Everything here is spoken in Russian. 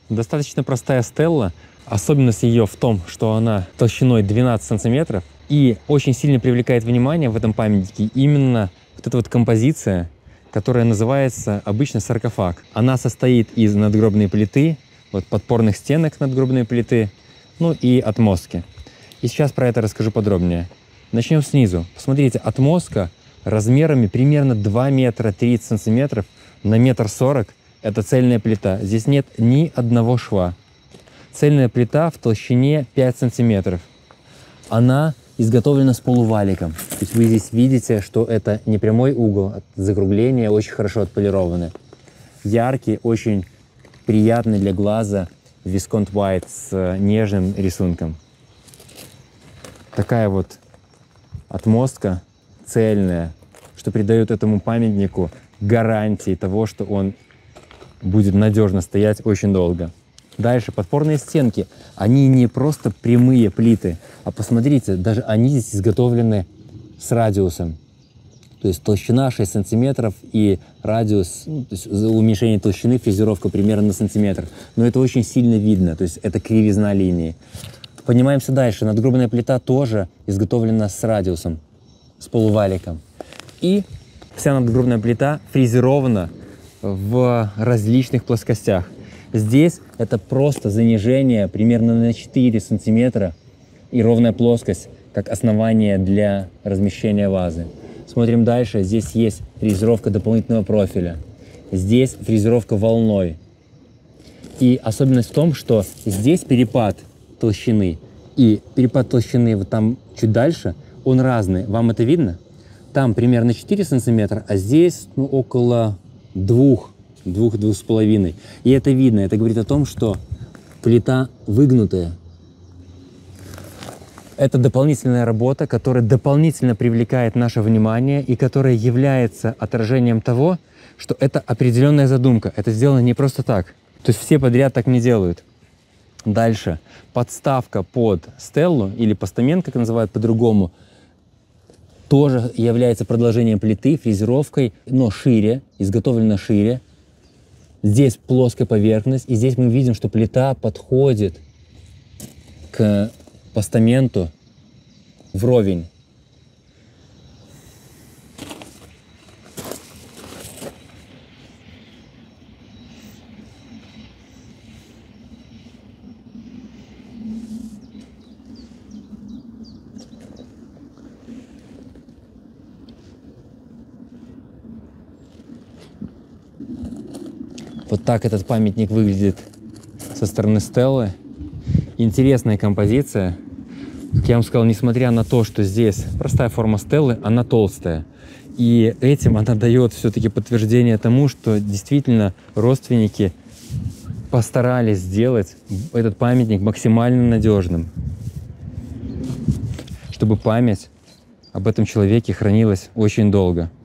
Достаточно простая стелла. Особенность ее в том, что она толщиной 12 сантиметров. И очень сильно привлекает внимание в этом памятнике именно вот эта вот композиция, которая называется обычно саркофаг. Она состоит из надгробной плиты, вот подпорных стенок надгробной плиты, ну и отмостки. И сейчас про это расскажу подробнее. Начнем снизу. Посмотрите, отмостка размерами примерно 2 метра 30 сантиметров на 1,40 м. Это цельная плита. Здесь нет ни одного шва. Цельная плита в толщине 5 сантиметров. Она изготовлена с полуваликом. То есть вы здесь видите, что это не прямой угол, а закругление очень хорошо отполированы. Яркий, очень приятный для глаза Viscount White с нежным рисунком. Такая вот отмостка цельная, что придает этому памятнику гарантии того, что он будет надежно стоять очень долго. Дальше, подпорные стенки. Они не просто прямые плиты, а посмотрите, даже они здесь изготовлены с радиусом. То есть толщина 6 сантиметров и радиус, то есть за уменьшение толщины фрезеровка примерно на сантиметр. Но это очень сильно видно, то есть это кривизна линии. Поднимаемся дальше. Надгробная плита тоже изготовлена с радиусом, с полуваликом. И вся надгробная плита фрезерована в различных плоскостях. Здесь это просто занижение примерно на 4 сантиметра и ровная плоскость, как основание для размещения вазы. Смотрим дальше. Здесь есть фрезеровка дополнительного профиля. Здесь фрезеровка волной. И особенность в том, что здесь перепад толщины и перепад толщины вот там чуть дальше, он разный. Вам это видно? Там примерно 4 сантиметра, а здесь около 2-2,5. И это видно. Это говорит о том, что плита выгнутая. Это дополнительная работа, которая дополнительно привлекает наше внимание и которая является отражением того, что это определенная задумка. Это сделано не просто так. То есть все подряд так не делают. Дальше. Подставка под стеллу или постамент, как называют по-другому, тоже является продолжением плиты, фрезеровкой, но шире, изготовлена шире. Здесь плоская поверхность, и здесь мы видим, что плита подходит к постаменту вровень. Вот так этот памятник выглядит со стороны стеллы. Интересная композиция. Как я вам сказал, несмотря на то, что здесь простая форма стеллы, она толстая. И этим она дает все-таки подтверждение тому, что действительно родственники постарались сделать этот памятник максимально надежным, чтобы память об этом человеке хранилась очень долго.